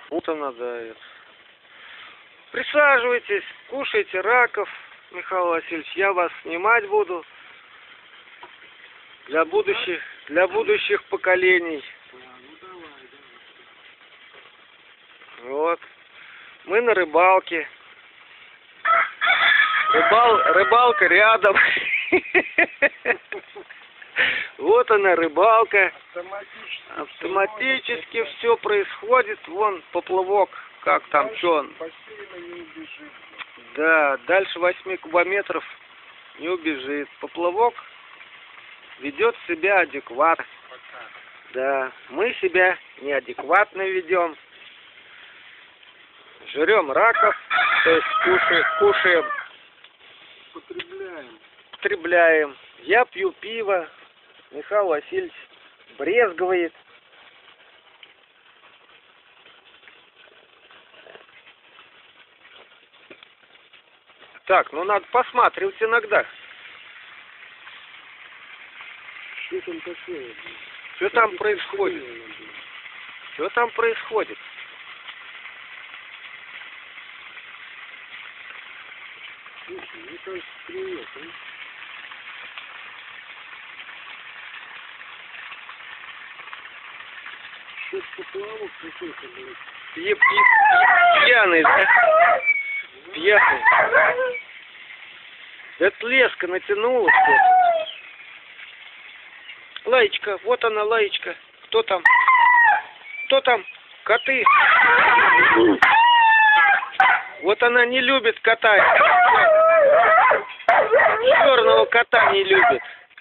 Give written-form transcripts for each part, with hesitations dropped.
Вот она, да. Присаживайтесь, кушайте раков, Михаил Васильевич. Я вас снимать буду для будущих поколений. Вот. Мы на рыбалке. Рыбалка рядом. Вот она, рыбалка. Автоматически все происходит. Вон поплавок, как там, что он. Да, дальше 8 кубометров не убежит. Поплавок ведет себя адекватно. Да, мы себя неадекватно ведем. Жрем раков, то есть кушаем. Потребляем. Я пью пиво. Михаил Васильевич брезговает. Так, ну надо посматривать иногда. Что там такое? Что там происходит? Что там происходит? Слушай, мне кажется, привет, а? Что-то поплавок какой-то, блядь. Пьяный, да? Пьяный. Это леска натянула что-то. Лаечка, вот она, Лаечка. Кто там? Кто там? Коты. Вот она не любит кота. Черного кота не любит.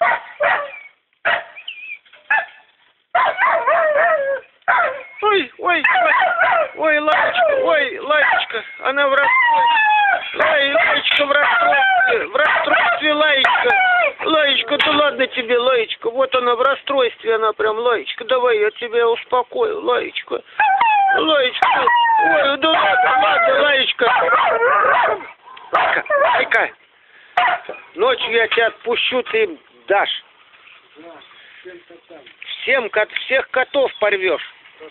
Ой, ой, ой, Лаечка, она в расстройстве. Лаечка в расстройстве, Лаечка, да ладно тебе, Лаечка, вот она в расстройстве, она прям, Лаечка, давай я тебя успокою, Лаечка, ой, да ладно, Лаечка. Айка, ночью я тебя отпущу, ты дашь. Всех котов порвешь.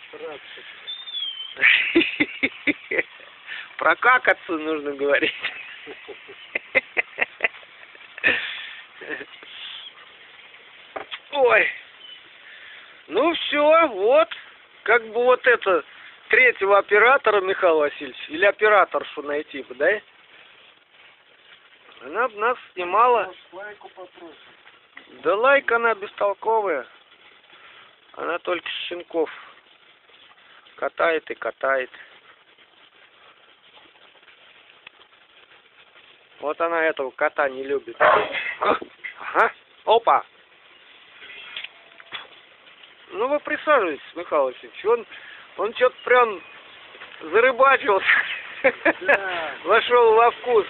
Прокакаться нужно говорить. Ой. Ну все, вот. Как бы вот это третьего оператора, Михаил Васильевич, или операторшу найти бы, да? Она бы нас снимала. Да лайк она бестолковая. Она только щенков катает и катает. Вот она этого кота не любит. Ага. Опа. Ну вы присаживайтесь, Михаил Васильевич. Он что-то прям зарыбачился. Да. Вошел во вкус.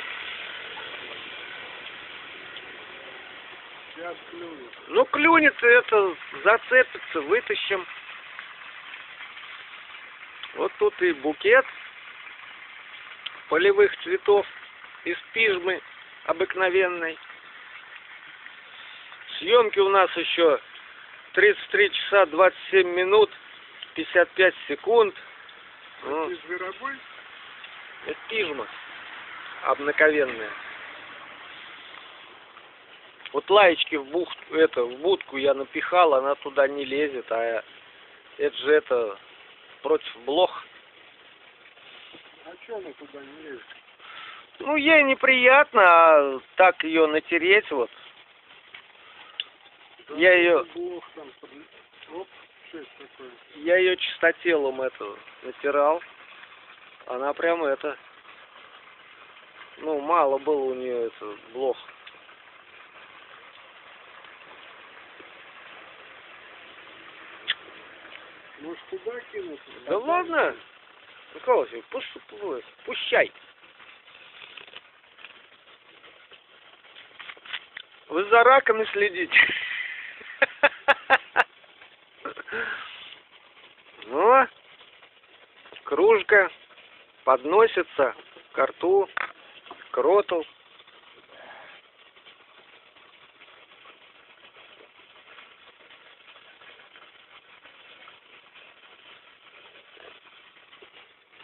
Сейчас клюнет. Ну клюнется, это зацепится, вытащим. Вот тут и букет полевых цветов из пижмы обыкновенной. Съемки у нас еще 33 часа 27 минут 55 секунд. Это зверобой? Это пижма обыкновенная. Вот Лаечки в будку я напихал, она туда не лезет, а это же против блох. А что она туда не лезет? Ну, ей неприятно, а так ее натереть вот. Да, я ее... Блох там, оп, что это такое? Я ее чистотелом натирал. Она прям ну, мало было у нее блох. Может, туда кинуть? Да ладно. Михаил Васильевич, пущай. Вы за раками следите. Ну, кружка подносится к рту, к роту.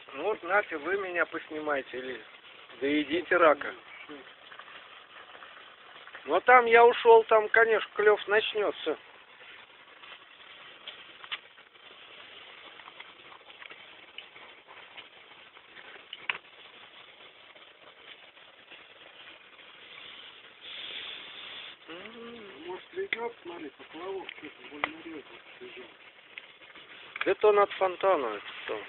Ну вот, нате, вы меня поснимайте или доедите рака. Ну а там я ушел, там, конечно, клев начнется. Может, идет, смотри, поплавок, что-то больно резко лежал. Это он от фонтана, это что?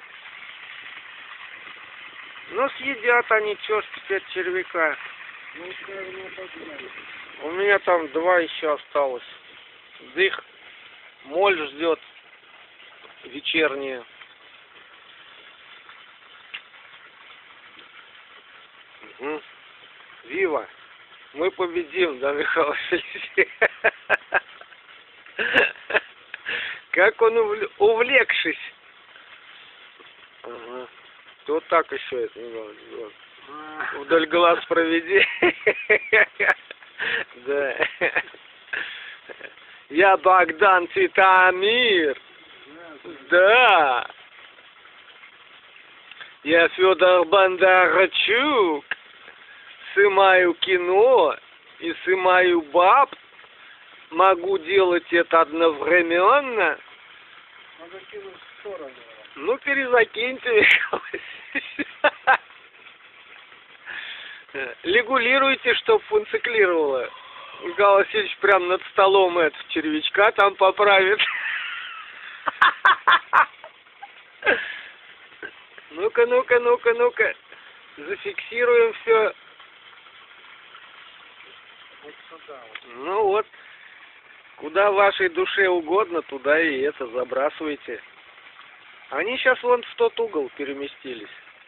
Ну съедят они, чё ж теперь червяка. Ну, наверное, погнали. У меня там 2 еще осталось. Да их моль ждет вечерняя. Угу. Вива! Мы победим, да, Михаил Васильевич? Как он увлекшись. Ага. Ты вот так еще это, вот. Вдоль глаз проведи. Да. Я Богдан Титамир. Да. Я Федор Бондарчук. Снимаю кино и снимаю баб. Могу делать это одновременно. Надо кинуть в сторону. Ну, перезакиньте. Регулируйте, чтоб функционировало. Михаил Васильевич прям над столом этот червячка там поправит. Ну-ка, ну-ка, ну-ка, ну-ка. Зафиксируем все. Вот сюда вот. Ну вот. Куда вашей душе угодно, туда и это забрасывайте. Они сейчас вон в тот угол переместились.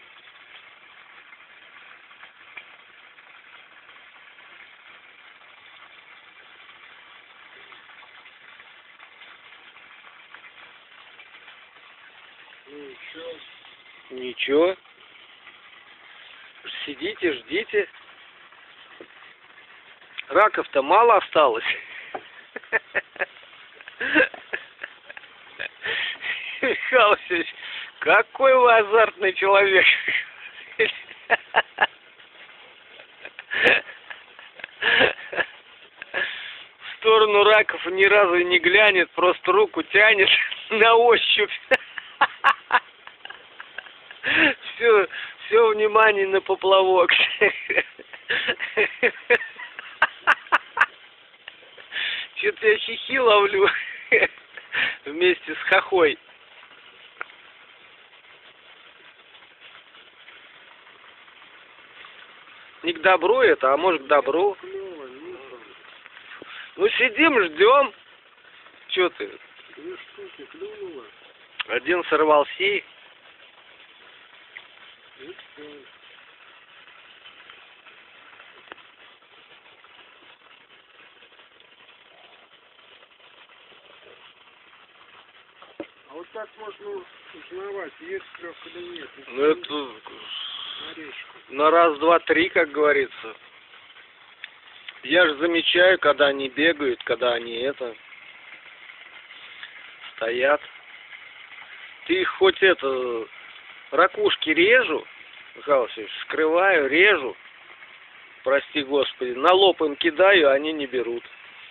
Ничего. Ничего. Сидите, ждите. Раков-то мало осталось. Михаил Васильевич, какой вы азартный человек. В сторону раков ни разу не глянет, просто руку тянет на ощупь. Все внимание на поплавок. Что-то я хихи ловлю вместе с хохой. Не к добру это, а может к добру. Ну сидим, ждем. Че ты? 2 штуки клюнуло. Один сорвался. И всё. А вот так можно узнавать, есть клёв или нет. Ну это На речку. на раз, два, три, как говорится. Я же замечаю, когда они бегают, когда они это стоят. Ты их хоть это ракушки режу, Михаил Васильевич, скрываю, режу, прости господи, на лоб им кидаю, они не берут.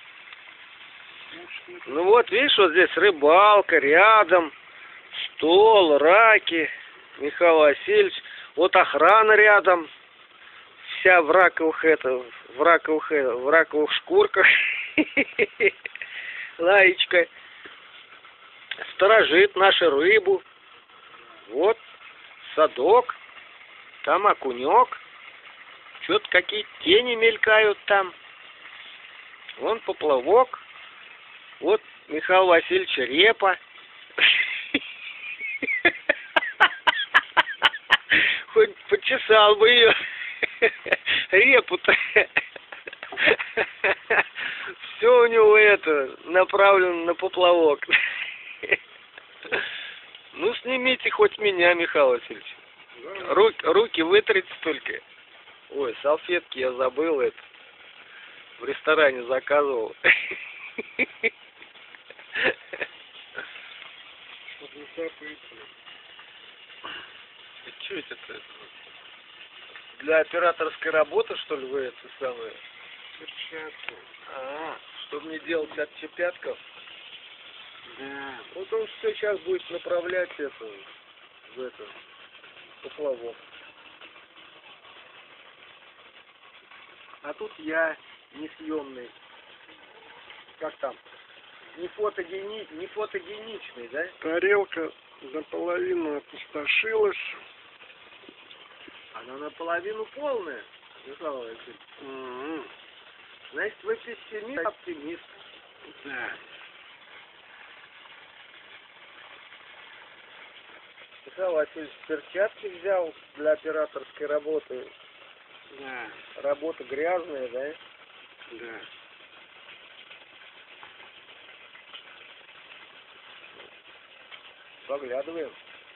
Ну вот, видишь, вот здесь рыбалка, рядом, стол, раки, Михаил Васильевич, вот охрана рядом, вся в раковых шкурках, Лаечка, сторожит нашу рыбу, вот, садок, там окунек, что-то какие-то тени мелькают там, вон поплавок. Вот, Михаил Васильевич, репа. Хоть почесал бы ее. Репу-то. Все у него это направлено на поплавок. Ну, снимите хоть меня, Михаил Васильевич. Руки вытрите только. Ой, салфетки я забыл это. В ресторане заказывал. что это? Для операторской работы, что ли, вы это самое? Перчатки. Чтобы не делать отчепятков. Да. Вот он все сейчас будет направлять это в это поплавок. А тут я несъемный. Как там? Не фотогеничный, да? Тарелка наполовину опустошилась. Она наполовину полная, Михаил Васильевич. Значит, вы пессимист, оптимист. Да. Михаил Васильевич перчатки взял для операторской работы. Да. Работа грязная, да? Да. Поглядываем.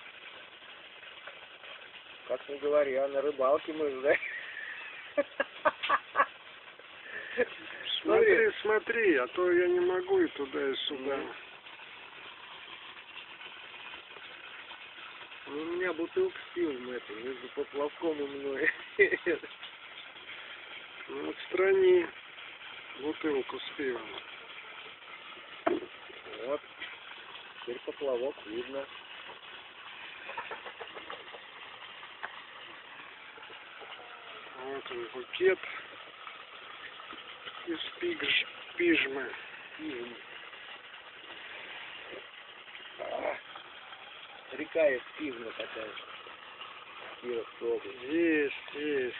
Как ни говори, а на рыбалке мы же, да? Смотри, а то я не могу и туда, и сюда. Ну, у меня бутылка с пивом это, между поплавком и мной. Ну, отстрани бутылку с пивом. Вот. Теперь поплавок видно. Вот он, букет из пижмы. Река из пивна такая. Кировская область. Есть.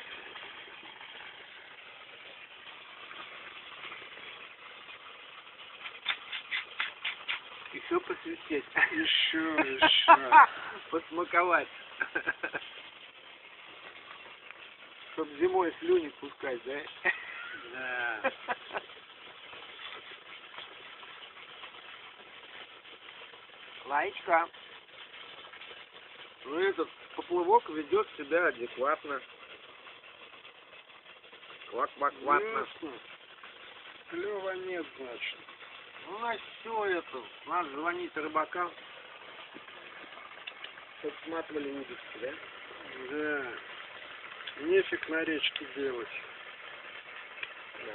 Еще посвистеть. Еще. Посмаковать. Чтоб зимой слюни пускать, да? Да. Лаечка. Ну, этот поплавок ведет себя адекватно. Квак-квак-квакно. Клёва нет, значит. Ну, значит, все это. Надо звонить рыбакам. Чтоб сматывали удочки, да? Да. Нефиг на речке делать. Да.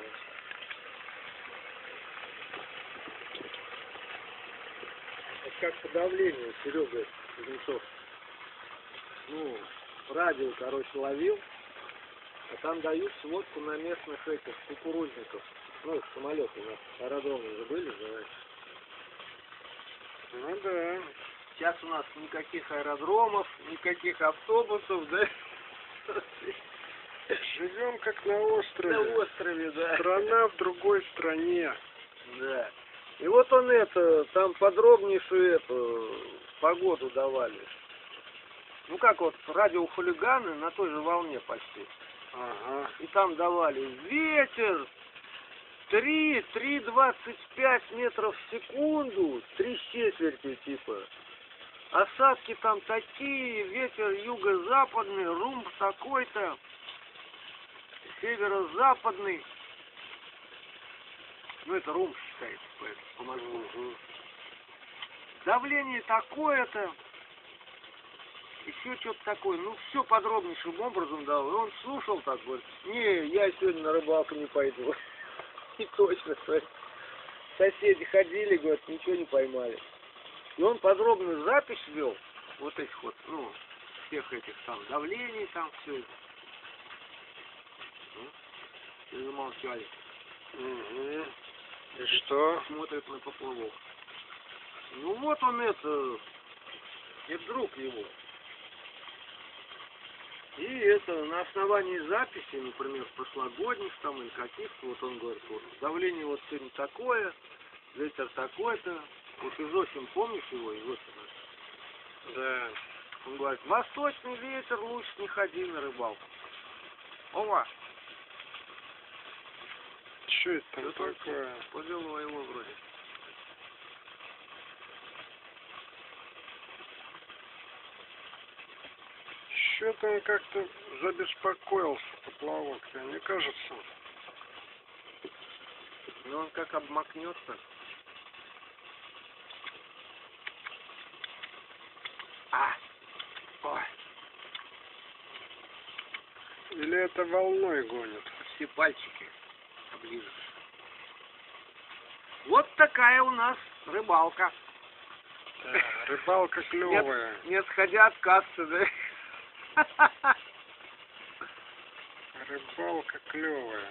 Это как по давлению, Серега Кузнецов. Ну, радио, короче, ловил, а там дают сводку на местных этих кукурузников. Ну, самолеты у нас аэродромы уже были, знаешь. Ну да. Сейчас у нас никаких аэродромов, никаких автобусов, да? Живем как на острове. На острове, да. Страна в другой стране. Да. И вот он это, там подробнейшую эту погоду давали. Ну как вот радиохулиганы на той же волне почти. Ага. И там давали ветер 3,25 метров в секунду, 3/4 типа. Осадки там такие, ветер юго-западный, румб такой-то, северо-западный. Ну это румб считается, по Москве. Давление такое-то. Еще что-то такое, ну все подробнейшим образом дал. И он слушал так, говорит, не, я сегодня на рыбалку не пойду. И точно, соседи ходили, говорят, ничего не поймали. И он подробную запись вел, вот этих вот, ну, всех этих там давлений, там все это. И замолчали. И что? Смотрит на поплавок. Ну вот он это, и друг его. И это, на основании записи, например, прошлогодних там или каких-то, вот он говорит, вот, давление вот сегодня такое, ветер такой-то. Вот Изосим, помнишь его, Изосима? Да. Он говорит, восточный ветер, лучше не ходи на рыбалку. Ова! Что это там такое? Повело его вроде. Что-то он как-то забеспокоился, поплавок, тебе не кажется? Ну он как обмакнется. Ой. Или это волной гонит? Все пальчики оближешь. Вот такая у нас рыбалка. Да, рыбалка клевая. Не отходя от кассы, да? Рыбалка клевая.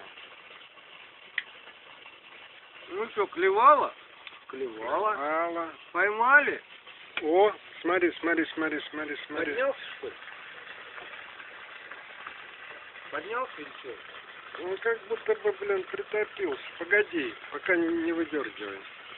Ну что, клевала? Клевала. Алла. Поймали? О, смотри, смотри, смотри, смотри, смотри. Поднялся, что ли? Поднялся или что? Он как будто бы, блин, притопился. Погоди, пока не выдергивай.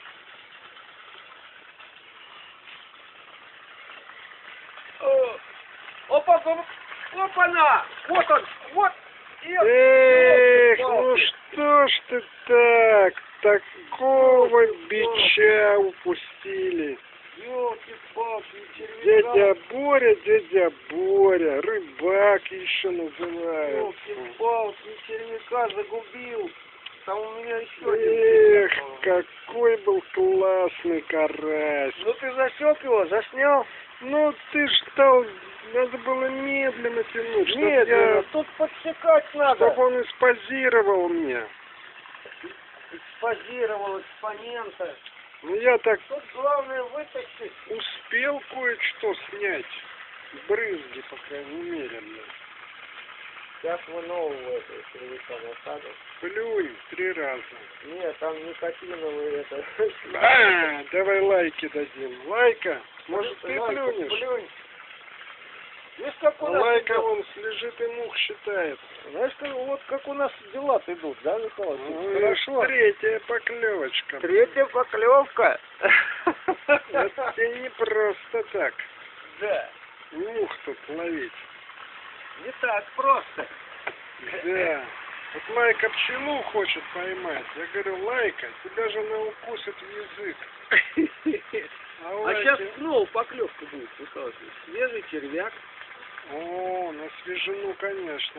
Опа, опа-на! Вот он, вот! Эх, ну что ж ты так? Такого бича упустили. Ёлки-палки, Дядя Боря, рыбак еще называют. ёлки-палки, червяка загубил. Там у меня еще один. Эх, какой был классный карась. Ну ты засек его, заснял? Ну ты что, надо было медленно тянуть, чтоб Медленно, я, тут подсекать надо. чтоб он испозировал мне. Экспозировал экспонента. Ну я так Тут главное вытащить. успел кое-что снять. Брызги, по крайней мере, мне. Сейчас мы нового этого червяка насадим. Плюнь 3 раза. Нет, там никотиновые это. Давай лайки дадим. Лайка, может ты Лайка, плюнешь? плюнь. Видишь, как у нас Лайка идет? вон слежит и мух считает. Знаешь, вот как у нас дела идут, да, Николай? Ну, Хорошо. 3-я поклевочка. 3-я поклевка. Это тебе не просто так. Да. Мух тут ловить. Не так просто. Да. Вот Лайка пчелу хочет поймать. Я говорю, Лайка, тебя же она укусит в язык. А Лайке- сейчас снова поклевка будет, Николай. Свежий червяк. О, на свежину, конечно.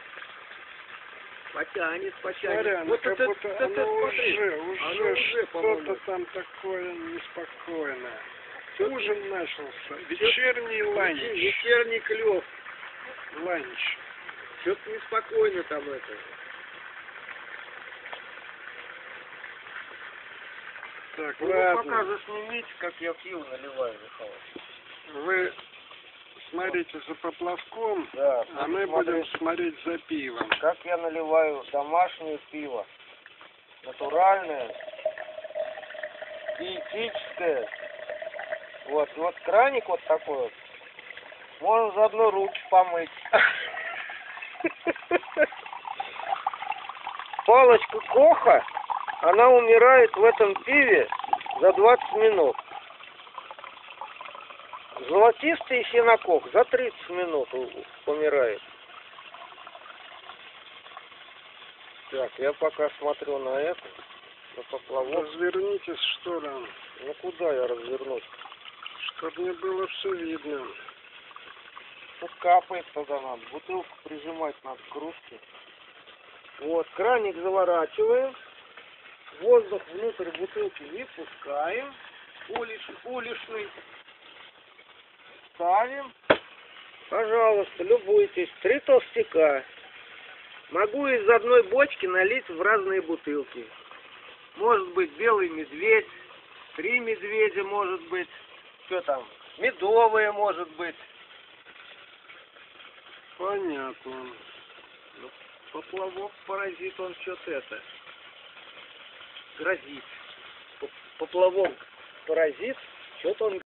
Потянет. Смотри, она Вот как это, будто это, оно смотри. уже что-то по-моему. там такое неспокойное. Ужин начался. Вечерний ланч. Вечерний клев. Ланч. Что-то неспокойно там это. Так, Ну, ладно. пока заснимите, как я пиво наливаю, Михаил. Вы смотрите за поплавком, Да, а мы будем смотреть за пивом. как я наливаю домашнее пиво. Натуральное, диетическое. Вот краник вот такой вот. Можно заодно руки помыть. Палочка Коха, она умирает в этом пиве за 20 минут. Золотистый сенокох за 30 минут умирает. Так, я пока смотрю на это, на поплавок. Развернитесь, что ли, Ну куда я развернусь? чтобы мне было все видно. Тут капает тогда надо, бутылку прижимать надо к кружке. Вот, краник заворачиваем, воздух внутрь бутылки не пускаем, уличный. Ставим. Пожалуйста, любуйтесь. 3 толстяка. Могу из одной бочки налить в разные бутылки. Может быть белый медведь, 3 медведя может быть. Что там? Медовые может быть. Понятно. Поплавок паразит, он что-то это грозит. Поплавок паразит, что-то он